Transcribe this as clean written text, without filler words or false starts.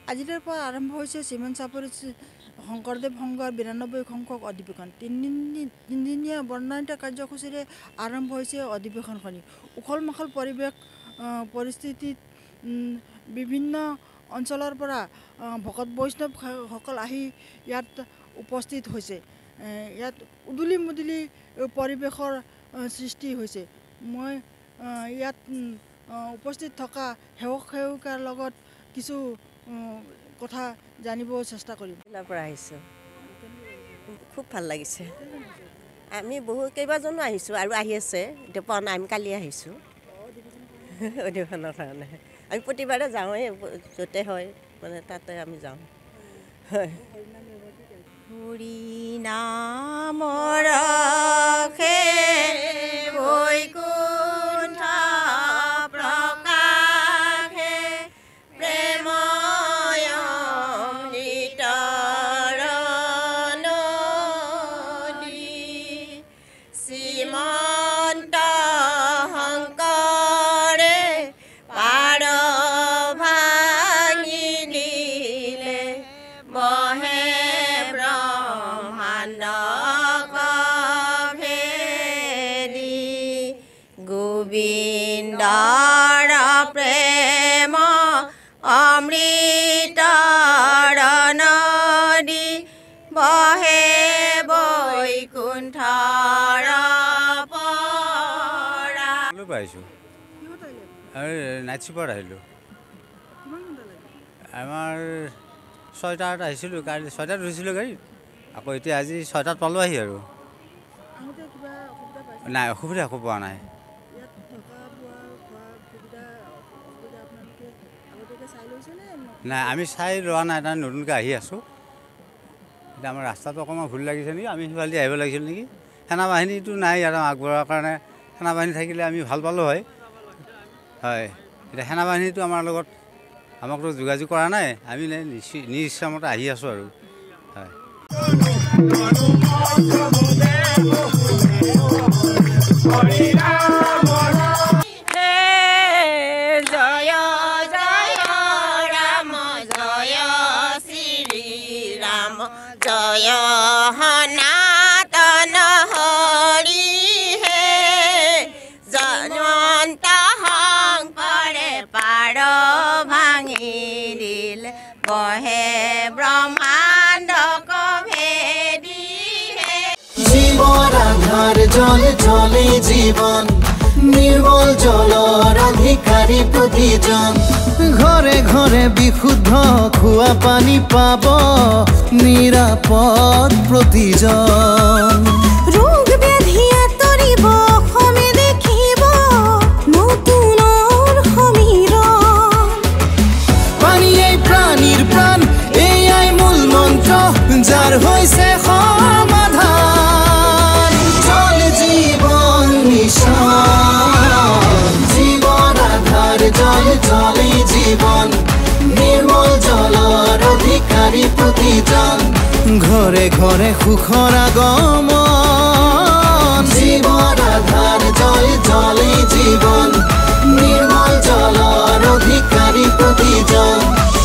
আজিৰ পৰা আৰম্ভ হৈছে শ্ৰীমন্ত চাপৰি শংকৰদেৱ সংঘৰ 92 সংখ্যক অধিৱেশন। তিনিদিনীয়া বৰ্ণাঢ্য কাৰ্যসূচীৰে আৰম্ভ হৈছে অধিৱেশনখনি। উখল মাখল পৰিৱেশ পৰিস্থিতিত বিভিন্ন অঞ্চলৰ পৰা ভকত বৈষ্ণৱসকল আহি ইয়াত উপস্থিত হৈছে। ইয়াত উদুলি মুদুলি পৰিৱেশৰ সৃষ্টি হৈছে। মই ইয়াত উপস্থিত থকা সেৱক সেৱিকাৰ লগত কিছু কথা জানিব চেষ্টা কৰিম। খুব ভাল লাগিছে। আমি বহুত কেইবাজনো আহিছোঁ আৰু আহি আছে। এতিয়া পোৱা নাই, আমি কালি আহিছোঁ অধিৱেশনৰ কাৰণে। আমি প্ৰতিবাৰে যাওঁৱেই, য'তে হয় মানে তাতে আমি যাওঁ। হয়, হৰি নামৰ গোবিন্দৰ প্ৰেম অমৃতৰ নদী বহে বৈকুণ্ঠৰ পৰা। পাইছোঁ নাইট চুপাৰত আহিলোঁ। আমাৰ 6টাত আহিছিলোঁ, গাড়ী 6টাত উঠিছিলোঁ গাড়ীত। আকৌ এতিয়া আজি 6টাত পালোঁ আহি আৰু। নাই, অসুবিধা একো পোৱা নাই। নাই, আমি চাই লোৱা নাই, তাৰ নতুনকৈ আহি আছোঁ। এতিয়া আমাৰ ৰাস্তাটো অকণমান ভুল লাগিছে নেকি, আমি সিফালে আহিব লাগিছিল নেকি। সেনাবাহিনীটো নাই আৰু আগবঢ়াৰ কাৰণে। সেনাবাহিনী থাকিলে আমি ভাল পালোঁ হয়। হয়, এতিয়া সেনাবাহিনীটো আমাৰ লগত আমাকতো যোগাযোগ কৰা নাই। আমি নিজ ইচ্ছামতে আহি আছোঁ আৰু। হয়, জয় সনাতন হৰি হে জয়ন্ত শংকৰে পাৰ ভাঙি দিলে বহে ব্ৰহ্মাণ্ড ভেদি হে। জীবন আধার জলে চলে জীবন নির্মল জলর অধিকারী প্রতিজন। ঘরে ঘরে বিশুদ্ধ খোৱা পানী পাব নিরাপদ প্ৰতিজন। ৰোগ ব্যাধি আঁতৰিব অসমে দেখিব নতুনৰ সমীৰণ। পানীয়েই প্ৰাণীৰ প্ৰাণ, এয়াই মূল মন্ত্ৰ যাৰ হৈছে সমাধান। জল জীৱন মিছন, জীবন আধার জল চলে জীবন নির্মল জলর অধিকারী প্রতিজন। ঘরে ঘরে সুখৰ আগমন, জীবন আধার জল চলে জীবন নির্মল জলর অধিকারী প্রতিজন।